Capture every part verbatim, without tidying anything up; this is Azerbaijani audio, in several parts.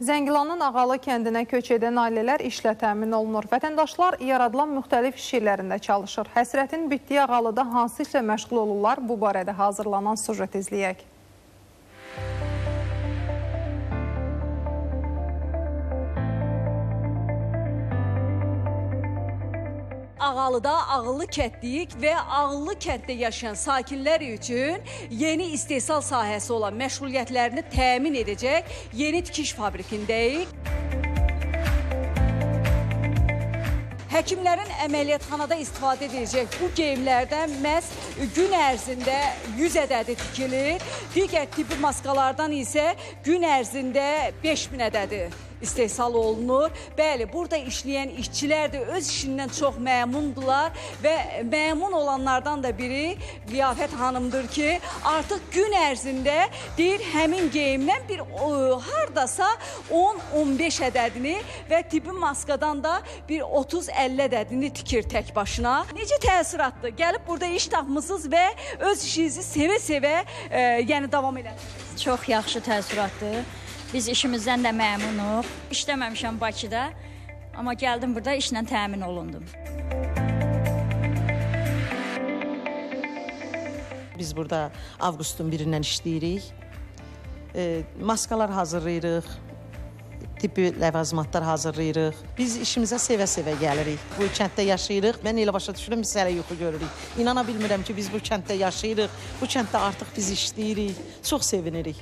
Zəngilanın Ağalı kəndinə köç edən ailələr işlə təmin olunur. Vətəndaşlar yaradılan müxtəlif iş yerlərində çalışır. Həsrətin bitdiyi Ağalıda hansı işlə məşğul olurlar? Bu barədə hazırlanan sujet izləyək. Ağalıda ağıllı kəndlik və ağıllı kənddə yaşayan sakinlər üçün yeni istehsal sahəsi olan məşğuliyyətlərini təmin edəcək yeni tikiş fabrikindəyik. Həkimlərin əməliyyatxanada istifadə edəcək bu geyimlərdən məhz gün ərzində yüz ədədi tikilir. Digər tibbi maskalardan isə gün ərzində beş min ədədi istehsal olunur. Bəli, burada işləyən işçilər də öz işindən çox məmnundular və məmnun olanlardan da biri Liyafət xanımdır ki, artıq gün ərzində deyir həmin geyimdən bir o, hardasa on on beş ədədini və tibbi maskadan da bir otuz əlli ədədini tikir tək başına. Necə təsiratdır? Gəlib burada iş tapmısınız və öz işinizi sevə-sevə e, yəni davam edirsiniz. Çox yaxşı təsiratdır. Biz işimizdən də məmnunuq. İşləməmişəm Bakıda, amma gəldim burada işlə təmin olundum. Biz burada avqustun birindən işləyirik. E, maskalar hazırlayırıq, tibbi ləvazimatlar hazırlayırıq. Biz işimizə sevə-sevə gəlirik. Bu kənddə yaşayırıq. Mən elə başa düşürəm, biz hələ yuxu görürük. İnana bilmirəm ki, biz bu kənddə yaşayırıq. Bu kənddə artıq biz işləyirik. Çox sevinirik.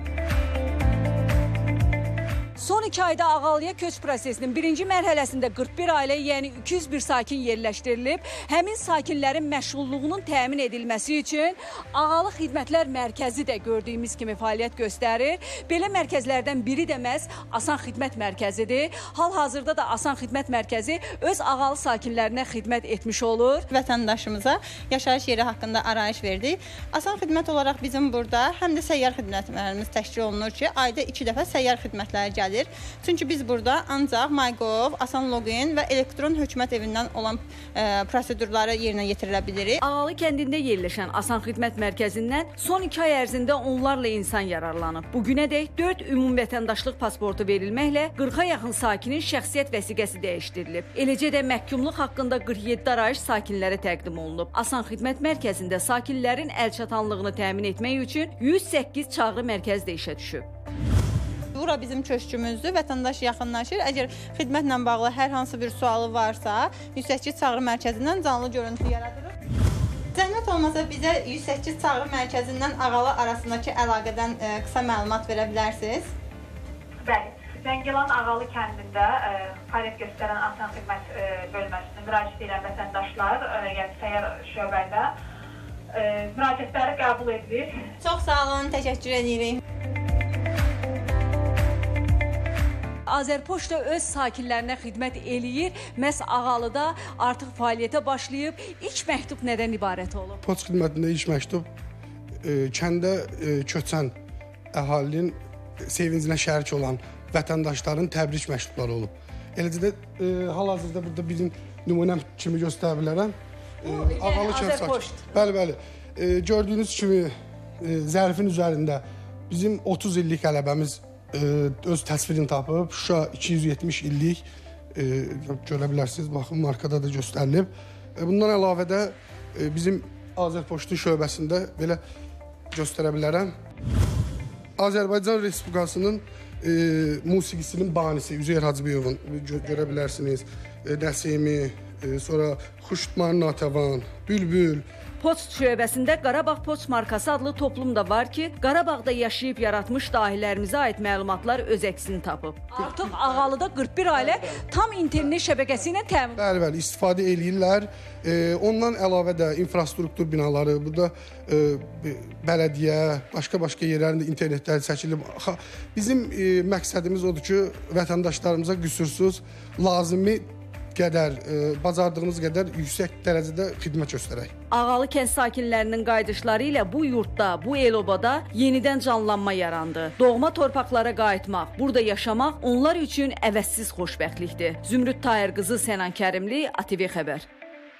Son iki ayda Ağalıya köç prosesinin birinci mərhələsində qırx bir ailə, yəni iki yüz bir sakin yerləşdirilib. Həmin sakinlərin məşğulluğunun təmin edilməsi üçün Ağalı Xidmətlər Mərkəzi də gördüyümüz kimi fəaliyyət göstərir. Belə mərkəzlərdən biri də məhz Asan Xidmət Mərkəzidir. Hal-hazırda da Asan Xidmət Mərkəzi öz Ağalı sakinlərinə xidmət etmiş olur. Vətəndaşımıza yaşayış yeri haqqında arayış verdik. Asan Xidmət olaraq bizim burada həm də səyyar xidmətlərimiz təşkil olunur ki, ayda iki dəfə səyyar xidmətlər gəlir. Çünki biz burada ancaq MyGov, Asan Login və elektron hökumət evindən olan e, prosedurları yerinə yetirilə bilirik. Ağalı kəndində yerləşən Asan Xidmət Mərkəzindən son iki ay ərzində onlarla insan yararlanıb. Bugünədək dörd ümumvətəndaşlıq pasportu verilməklə qırxa yaxın sakinin şəxsiyyət vəsiqəsi dəyişdirilib. Eləcə də məhkumluq haqqında qırx yeddi arayış sakinlərə təqdim olunub. Asan Xidmət Mərkəzində sakinlərin əlçatanlığını təmin etmək üçün yüz səkkiz çağrı mərkəzi də işə düşüb. Bura bizim köşkümüzdür, vətəndaş yaxınlaşır. Əgər xidmətlə bağlı hər hansı bir sualı varsa, yüz səkkiz çağrı mərkəzindən canlı görüntü yaradırıq. Zəhmət olmasa bizə yüz səkkiz çağrı mərkəzindən Ağalı arasındakı əlaqədən e, qısa məlumat verə bilərsiniz? Bəli, Zəngilan Ağalı kəndində e, fəaliyyət göstərən Asan Xidmət e, bölməsində müraciət edən vətəndaşlar, e, yəni səyyar şöbədə e, müraciətləri qəbul edilir. Çox sağ olun, təşəkkür edirik. Azərpoçta öz sakinlərinə xidmət eləyir. Məhz Ağalıda artıq fəaliyyətə başlayıb. İlk məktub nədən ibarət olub? Poçt xidmətində ilk məktub e, kəndə e, köçən əhalinin sevincinə şərik olan vətəndaşların təbrik məktubları olub. Eləcə də e, hal-hazırda burada bizim nümunəm kimi göstərə bilərəm. E, yəni Ağalı Azərpoçt. Bəli, bəli. E, gördüyünüz kimi e, zərfin üzərində bizim otuz illik qələbəmiz öz təsvirini tapıb. Şuşa iki yüz yetmiş illik e, görə bilərsiniz, baxın markada da göstərilib. E, bundan əlavə də e, bizim Azərpoçtun şöbəsində belə göstərə bilərəm. Azərbaycan Respublikasının e, musiqisinin banisi Üzeyir Hacıbəyovun gö görə bilərsiniz. E, Nəsimi, e, sonra Xuştmar Natəvan, Bülbül. Poçt şöbəsində Qarabağ Poçt markası adlı toplum da var ki, Qarabağda yaşayıb yaratmış dahilərimizə aid məlumatlar öz əksini tapıb. Artıq Ağalıda qırx bir ailə tam internet şəbəkəsi ilə təmin. Bəli, bəli, istifadə eləyirlər. E, ondan əlavə də infrastruktur binaları, burada e, bələdiyyə, başqa-başqa yerlərində internetlər çəkilib. Bizim e, məqsədimiz odur ki, vətəndaşlarımıza qüsursuz, lazımi qədər, e, bacardığımız qədər yüksək dərəcədə xidmət göstərək. Ağalı kənd sakinlərinin qayıdışları ilə bu yurtda, bu el-obada yenidən canlanma yarandı. Doğma torpaqlara qayıtmaq, burada yaşamaq onlar üçün əvəzsiz xoşbəxtlikdir. Zümrüd Tahir qızı Sənan Kərimli, A T V xəbər.